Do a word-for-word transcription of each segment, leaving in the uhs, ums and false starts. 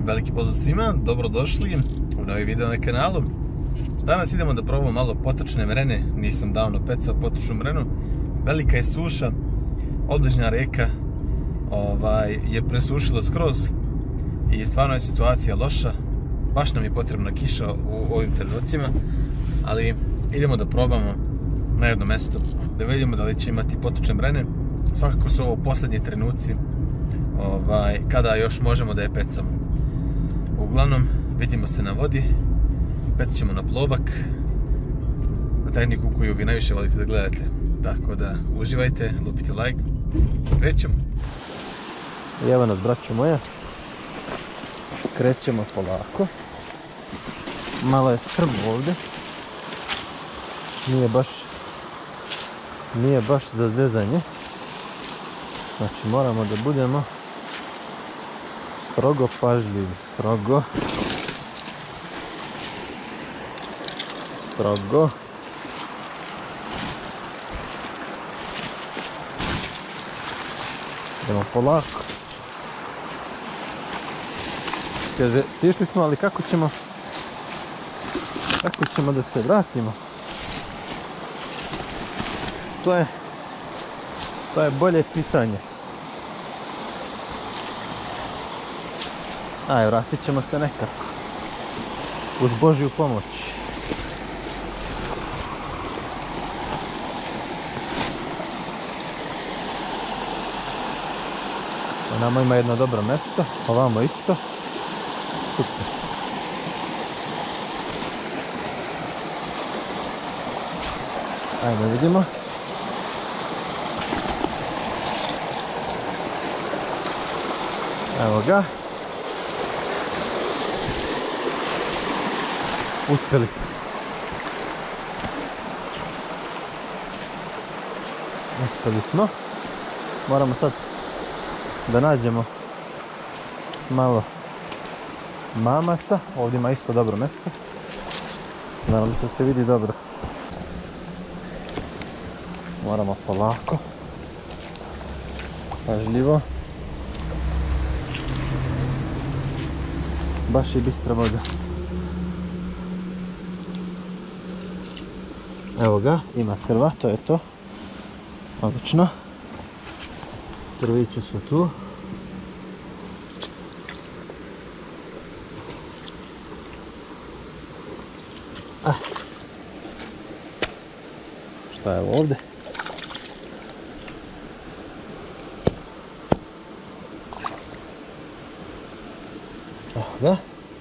Veliki pozdrav svima, dobrodošli u novi video na kanalu. Danas idemo da probamo malo potočne mrene, nisam davno pecao potočnu mrenu. Velika je suša, obližnja reka ovaj, je presušila skroz i stvarno je situacija loša. Baš nam je potrebna kiša u ovim trenucima, ali idemo da probamo na jedno mesto, da vidimo da li će imati potočne mrene. Svakako su ovo posljednji trenuci ovaj, kada još možemo da je pecamo. Uglavnom, vidimo se na vodi, pec ćemo na plovak, na tehniku koju vi najviše volite da gledate. Tako da uživajte, lupite like, krećemo. I evo nas, braćo moja, krećemo polako. Malo je strmo ovdje, nije baš, nije baš za zezanje. Znači moramo da budemo strogo pažljivi, strogo, strogo. Idemo polako. Kaže, sišli smo, ali kako ćemo, kako ćemo da se vratimo? To je, to je bolje pitanje. Aj, vratit ćemo se nekako. Uz Božju pomoć. A nama ima jedno dobro mjesto, ovamo isto. Super. Ajde vidimo. Evo ga. Uspjeli smo. Uspjeli smo. Moramo sad da nađemo malo mamaca. Ovdje ima isto dobro mjesto. Naravno da se vidi dobro. Moramo polako. Pažljivo. Baš je bistra voda. Evo ga, ima crva, to je to. Odlično. Crvići su tu. Ah. Šta je ovdje? Evo ga.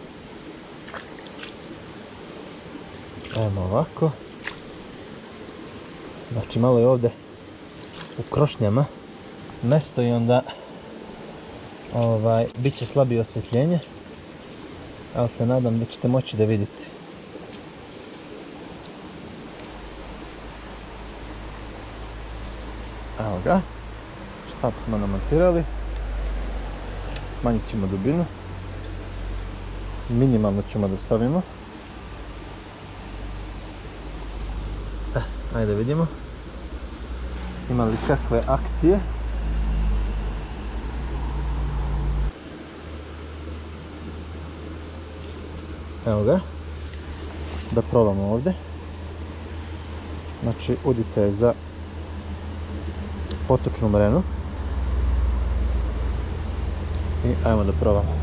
Evo ovako. Znači malo je ovdje u krošnjama mjesto i onda ovaj, bit će slabije osvjetljenje, ali se nadam da ćete moći da vidite. Evo ga, štap smo namontirali, smanjit ćemo dubinu, minimalno ćemo da stavimo. Eh, ajde vidimo. Ima li kakve akcije? Evo ga. Da probamo ovdje. Znači udica je za potočnu mrenu. I ajmo da probamo.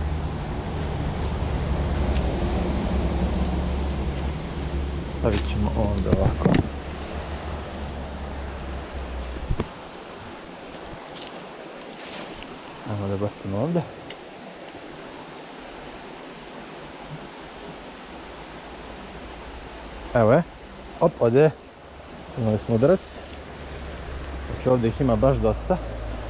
Stavit ćemo ovdje ovako. Ajmo da bacimo ovdje. Evo je. Op, ode. Imali smo udarac. Znači ovdje ih ima baš dosta.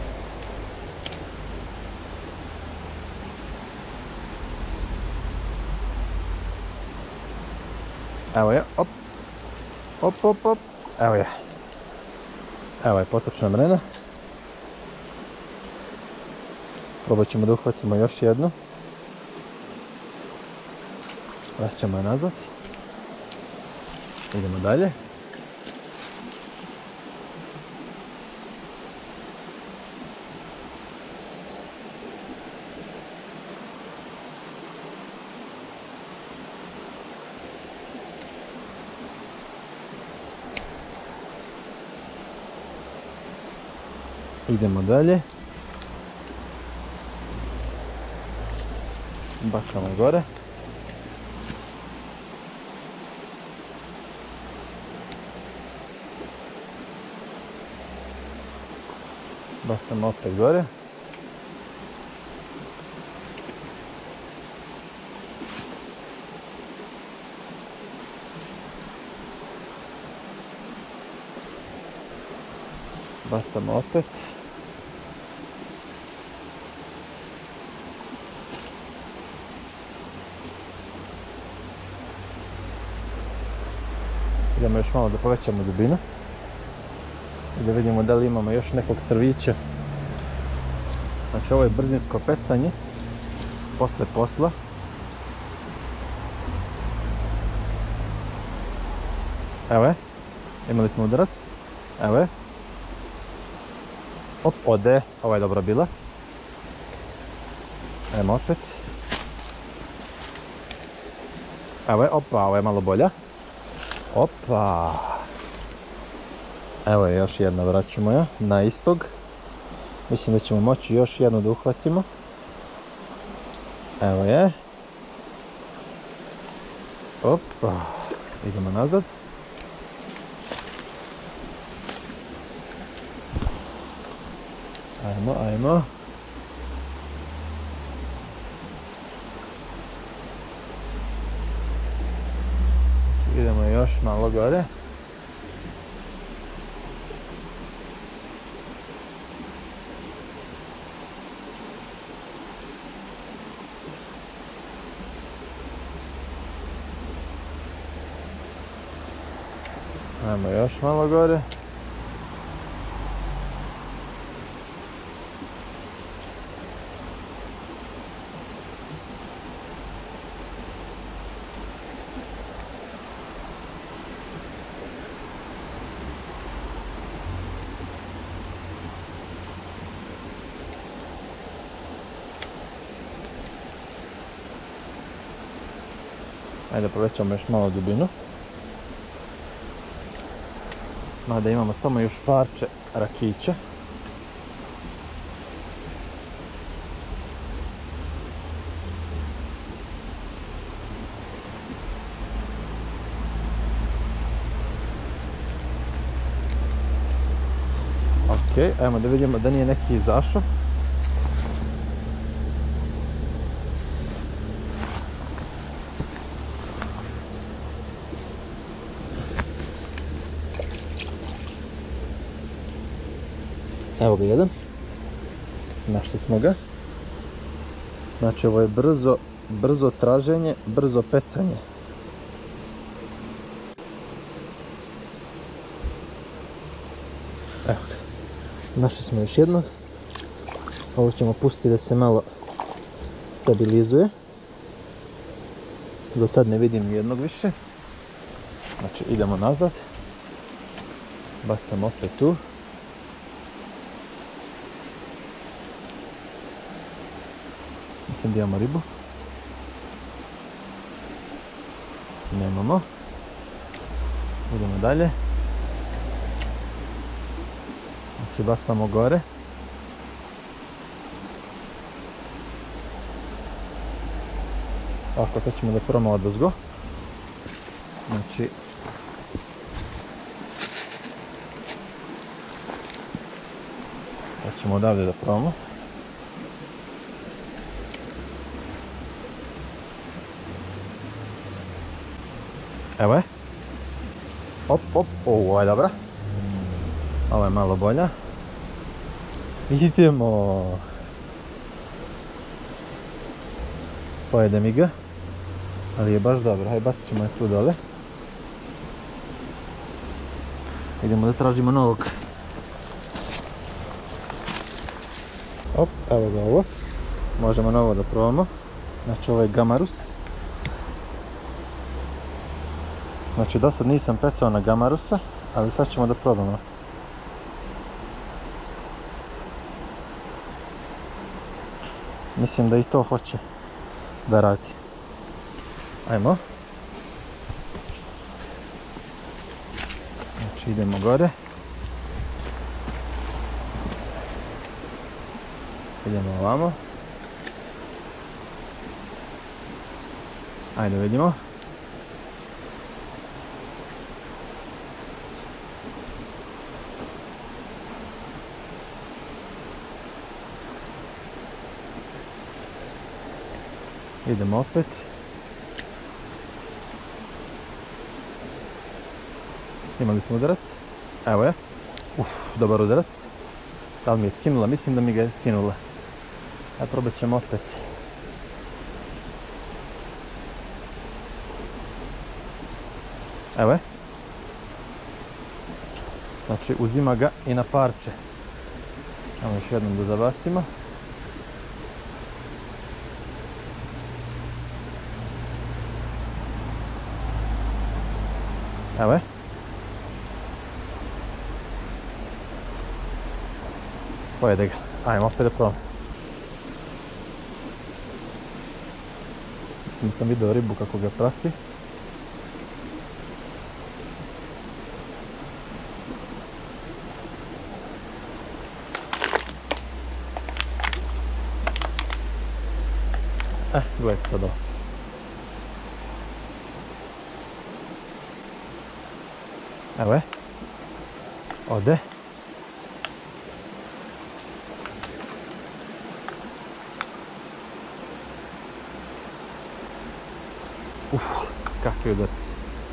Evo je. Op. Op, op, op. Evo je. Evo je potočna mrena. Probat ćemo da uhvatimo još jednu. Vraćamo je nazad. Idemo dalje. Idemo dalje. Bacamo gore. Bacamo opet gore. Bacamo opet. Idemo još malo da povećamo dubinu i da vidimo da li imamo još nekog crvića. Znači ovo je brzinsko pecanje posle posla. Evo je, imali smo udarac. Evo je. Op, ode, ova je dobra bila. Ajmo opet. Evo je, opa, ovo je malo bolja. Opa. Evo je još jedna, vraćamo je na istog. Mislim da ćemo moći još jednu da uhvatimo. Evo je. Opa. Idemo nazad. Ajmo, ajmo. Idemo još malo gore. Ajmo još malo gore. Ajde povećamo još malo dubinu. Mada imamo samo još parče rakića. Ok, ajmo da vidimo da nije neki izašao. Evo ga jedan. Našli smo ga. Znači ovo je brzo, brzo traženje, brzo pecanje. Evo ga. Našli smo još jednog. Ovo ćemo pustiti da se malo stabilizuje. Do sad ne vidim jednog više. Znači idemo nazad. Bacamo opet tu. Mislim da imamo ribu. Nemamo. Idemo dalje. Znači bacamo gore. Ovako sad ćemo da probamo odozgo. Znači sad ćemo odavde da probamo. Evo je. Op, op, ovo je dobra. Ovo je malo bolja. Idemo. Pojede mi ga. Ali je baš dobro. Hajde bacit ćemo je tu dole. Idemo da tražimo novog. Op, evo ga ovo. Možemo novo da probamo. Znači ovo je Gamarus. Znači do sad nisam pecao na Gamarusa, ali sad ćemo da probamo. Mislim da i to hoće da radi. Ajmo. Znači idemo gore. Idemo ovamo. Ajde vidimo. Idemo opet. Imali smo udarac. Evo je. Uf, dobar udarac. Da li mi je skinula? Mislim da mi ga je skinula. Ajde, probat ćemo opet. Evo je. Znači, uzima ga i na parče. Evo još jednom da zabacimo. Evo je. Pojede ga. Ajmo opet da probam. Mislim da sam vidio ribu kako ga prati. Eh, gledajte sad ovo. Evo je. Ode. Uf, kakvi udarci.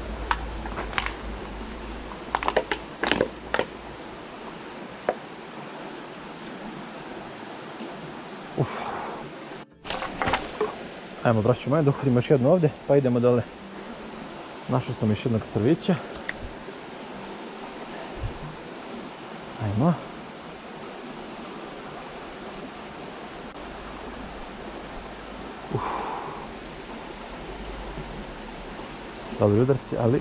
Uf. Ajmo, braćo moje, dohodimo još jedno ovdje, pa idemo dole. Našao sam još jednog crvića. Ajmo. Uf. Dobri udarci, ali...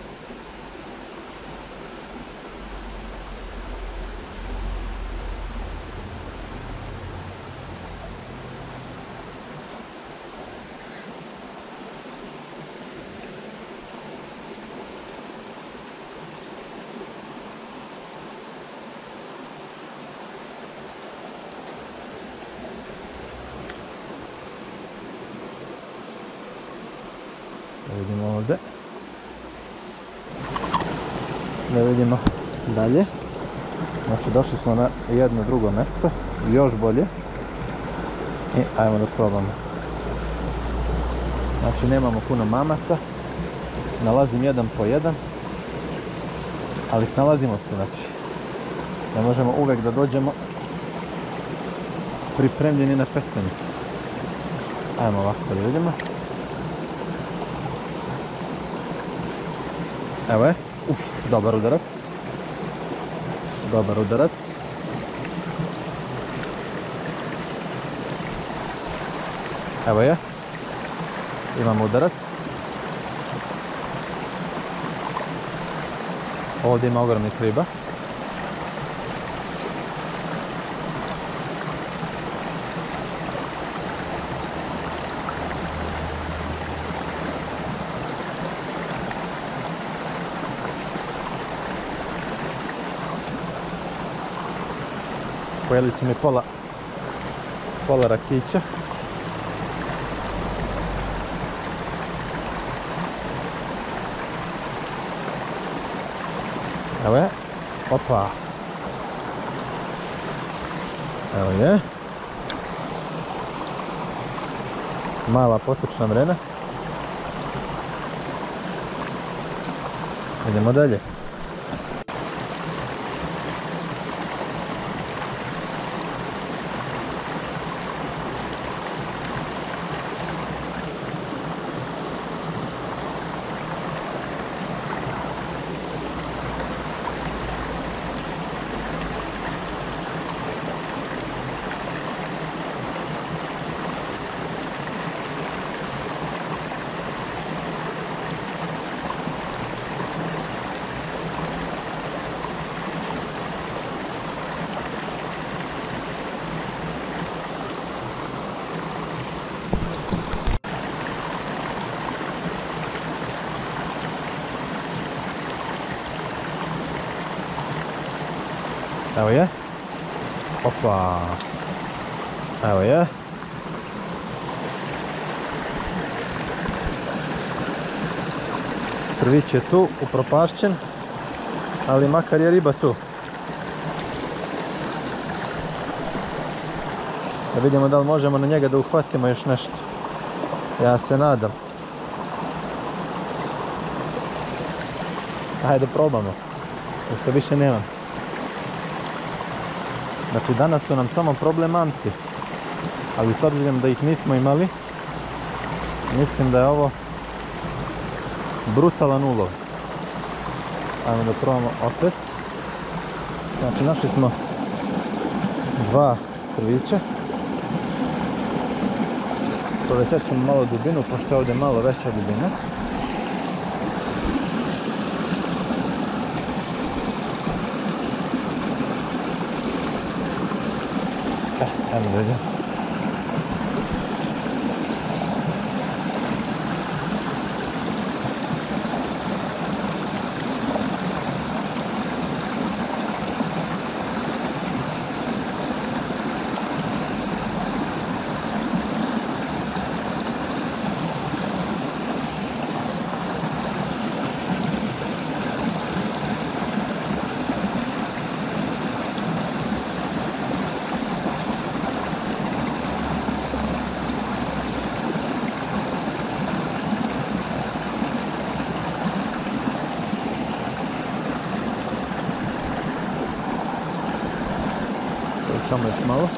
Da vidimo ovdje. Da vidimo dalje. Znači došli smo na jedno drugo mjesto, još bolje. I ajmo da probamo. Znači nemamo puno mamaca. Nalazim jedan po jedan. Ali snalazimo se, znači. Ne možemo uvijek da dođemo pripremljeni na pecanje. Ajmo ovako da vidimo. Evo je. Uf, dobar udarac. Dobar udarac. Evo je. Imamo udarac. Ovdje ima ogromnih riba. Pojeli su mi pola, pola rakića. Evo je. Opa. Evo je. Mala potočna mrena. Idemo dalje. Evo je. Opa. Evo je. Crvić je tu, upropašćen, ali makar je riba tu. Da vidimo da li možemo na njega da uhvatimo još nešto. Ja se nadam. Hajde probamo. Pošto više nemam. Znači danas su nam samo problem mamci. Ali s obzirom da ih nismo imali, mislim da je ovo brutalan ulov. Ajmo da probamo opet. Znači našli smo dva crvića. Povećat ćemo malo dubinu, pošto je ovdje malo veća dubina. Eh, ajmo da vidimo. Samo još malo.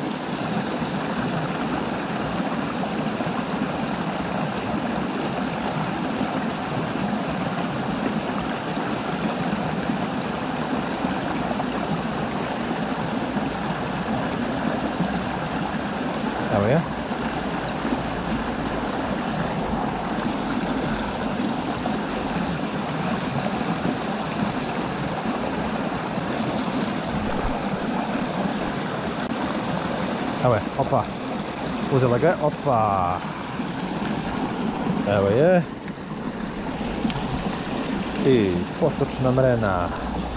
Evo je. Evo je, opa, uzela ga je, opa, evo je, i potočna mrena,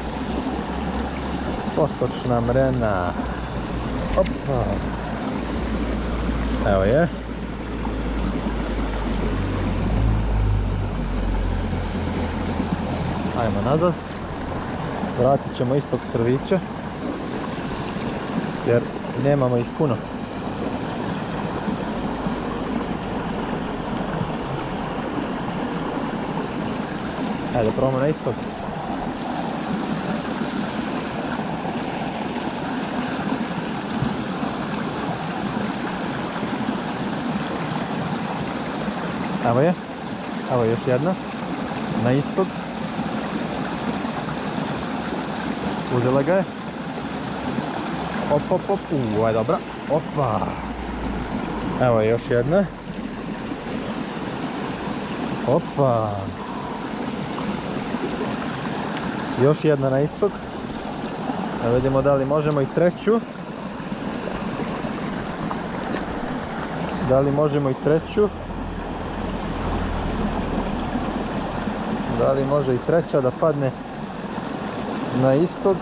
potočna mrena, opa, evo je, ajmo nazad, vratit ćemo istog crvića, jer nemamo ih puno. Ajde, probamo na istog. Evo je. Evo još jedna. Na istog. Uzela ga je. Op, op, op, uuu, je dobra, opa, evo je još jedna, opa, još jedna na istog, da vidimo da li možemo i treću, da li možemo i treću, da li može i treća da padne na istog.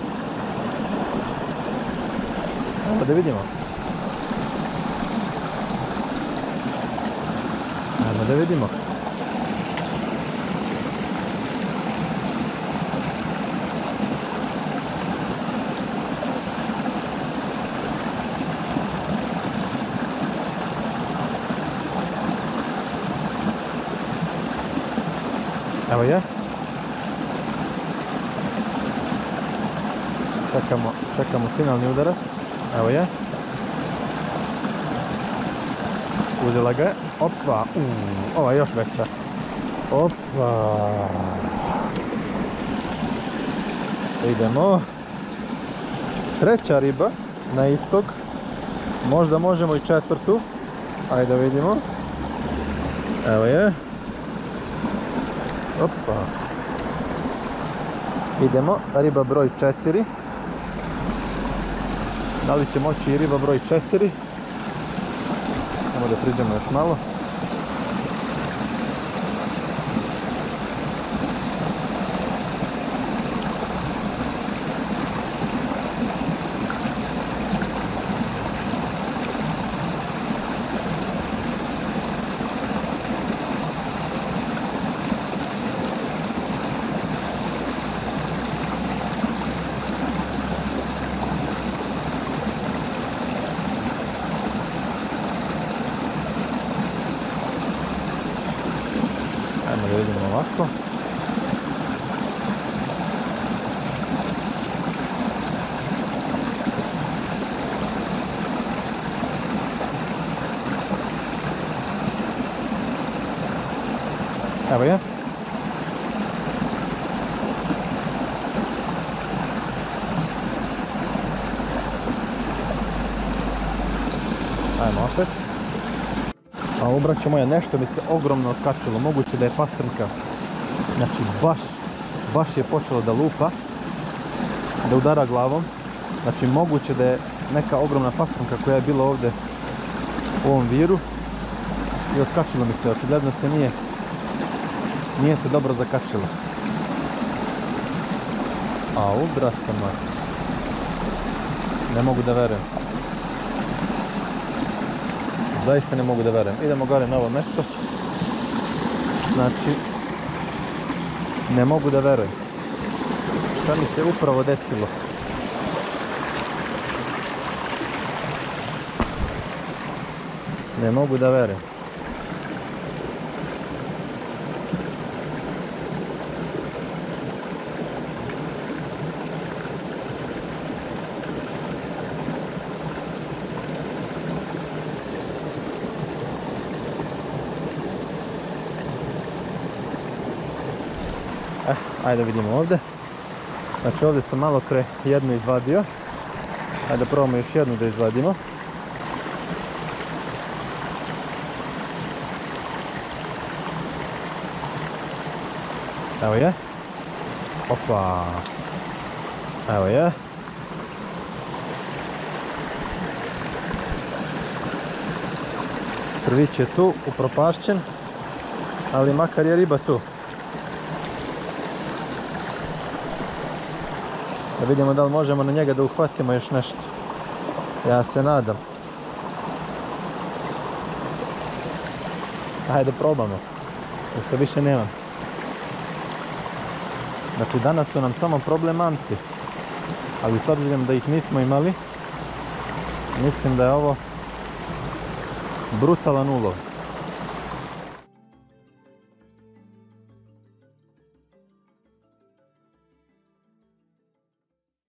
Ajmo da vidimo. Ajmo da vidimo. Evo je. Čekamo, čekamo finalni udarac. Evo je. Uzela ga je. Opa. Uuu, ova je još veća. Opa. Idemo. Treća riba na istog. Možda možemo i četvrtu. Ajde da vidimo. Evo je. Opa. Idemo. Riba broj četiri. Da li će moći i riba broj četiri? Samo da priđemo još malo. Evo je. Ajmo opet. A ovo, braćo moja, nešto mi se ogromno otkačilo. Moguće da je pastrnka. Znači baš, baš je počelo da lupa. Da udara glavom. Znači moguće da je neka ogromna pastrnka koja je bila ovdje u ovom viru. I otkačilo mi se, očigledno se nije, nije se dobro zakačilo. Au, brate moj. Ne mogu da verujem. Zaista ne mogu da verujem. Idemo gore na ovo mjesto. Znači, ne mogu da verujem. Šta mi se upravo desilo? Ne mogu da verujem. Eh, ajde vidimo ovdje. Znači ovdje sam malo pre jednu izvadio. Ajde probamo još jednu da izvadimo. Evo je. Opa. Evo je. Crvić je tu, upropašćen. Ali makar je riba tu. Da vidimo da li možemo na njega da uhvatimo još nešto. Ja se nadam. Hajde probamo. Što više nemam. Znači danas su nam samo problem mamci. Ali s obzirom da ih nismo imali, mislim da je ovo brutalan ulov.